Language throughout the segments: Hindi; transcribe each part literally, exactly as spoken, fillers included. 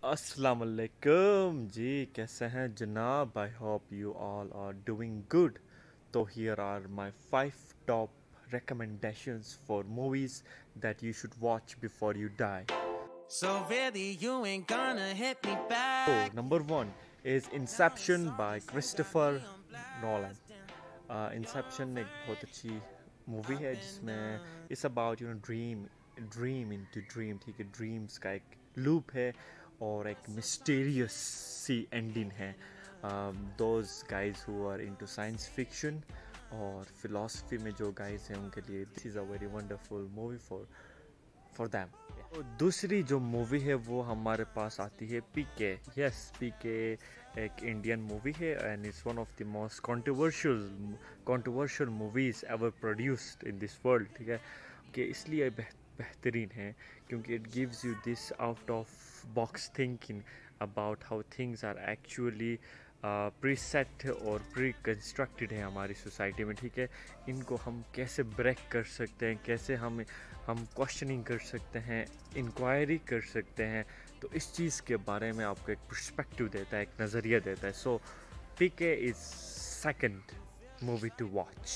अस्सलाम वालेकुम जी, कैसे हैं जनाब? I hope you all are doing good. तो here are my five top recommendations for movies that you should watch before you die. So really you ain't gonna hit me So back. number one is Inception by Christopher Nolan. uh, Inception एक बहुत अच्छी मूवी है जिसमें it's about you know dream dream into dream. ठीक है, ड्रीम्स का एक लूप है और एक मिस्टीरियस सी एंडिंग है. Those guys who are into science fiction और फिलॉसफी में जो गाइज हैं उनके लिए this is a very wonderful movie for for them. तो दूसरी जो मूवी है वो हमारे पास आती है पीके. यस, पीके एक इंडियन मूवी है and it's one of the most controversial controversial movies ever produced in this world. ठीक है, कि इसलिए बेहतरीन है क्योंकि it gives you this out of box thinking about how things are actually preset और प्री कंस्ट्रक्टेड है हमारी सोसाइटी में. ठीक है, इनको हम कैसे ब्रेक कर सकते हैं, कैसे हम हम क्वेश्चनिंग कर सकते हैं, इंक्वायरी कर सकते हैं. तो इस चीज़ के बारे में आपको एक पर्सपेक्टिव देता है, एक नज़रिया देता है. So PK is second movie to watch.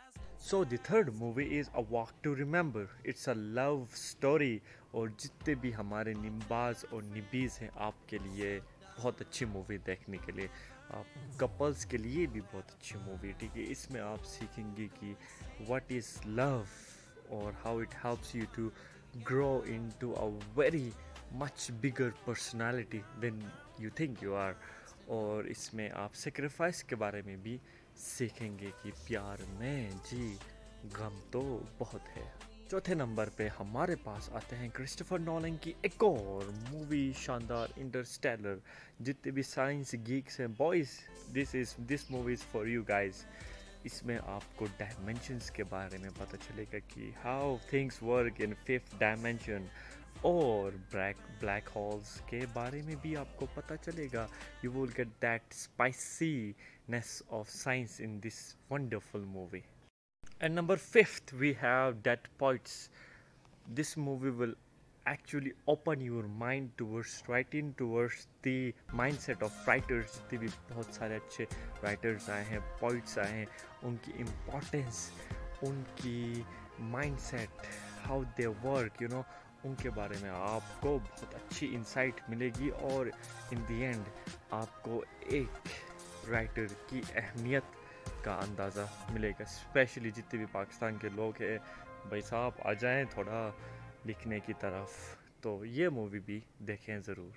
So the third movie is a walk to remember. It's a love story और जितने भी हमारे निम्बाज और निबीज़ हैं आपके लिए बहुत अच्छी मूवी देखने के लिए. आप कपल्स के लिए भी बहुत अच्छी मूवी. ठीक है, इसमें आप सीखेंगे कि व्हाट इज़ लव और how it helps you to grow into a very much bigger personality than you think you are. और इसमें आप सेक्रीफाइस के बारे में भी सीखेंगे कि प्यार में जी गम तो बहुत है. चौथे नंबर पे हमारे पास आते हैं क्रिस्टोफर नोलन की एक और मूवी शानदार, इंटरस्टेलर. जितने भी साइंस गीक्स हैं boys, this is this movie is for you guys. इसमें आपको डायमेंशंस के बारे में पता चलेगा कि how things work in fifth dimension और ब्लैक ब्लैक होल्स के बारे में भी आपको पता चलेगा. You will get that spiciness of science in this wonderful movie. And number fifth, we have Dead Poets. This movie will actually open your mind towards writing, towards the mindset of writers. जितने भी बहुत सारे अच्छे writers आए हैं, poets आए हैं, उनकी importance, उनकी mindset, how they work, you know, उनके बारे में आपको बहुत अच्छी insight मिलेगी. और in the end आपको एक writer की अहमियत का अंदाज़ा मिलेगा. स्पेशली जितने भी पाकिस्तान के लोग हैं, भाई साहब आ जाएं थोड़ा लिखने की तरफ. तो ये मूवी भी देखें ज़रूर.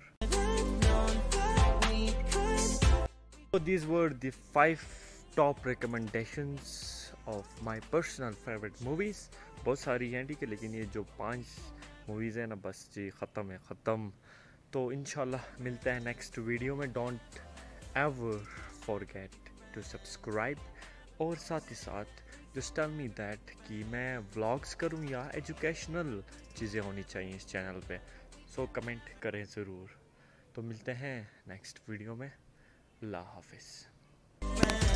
So these were the five top recommendations of my personal favorite movies. बहुत सारी हैं ठीक है, लेकिन ये जो पांच मूवीज़ हैं ना, बस जी ख़त्म है ख़त्म. तो इंशाल्लाह मिलते हैं नेक्स्ट वीडियो में. Don't ever forget to subscribe और साथ ही साथ जस्ट टेल मी दैट कि मैं व्लॉग्स करूं या एजुकेशनल चीज़ें होनी चाहिए इस चैनल पे. सो कमेंट करें ज़रूर. तो मिलते हैं नेक्स्ट वीडियो में. अल्लाह हाफिज़.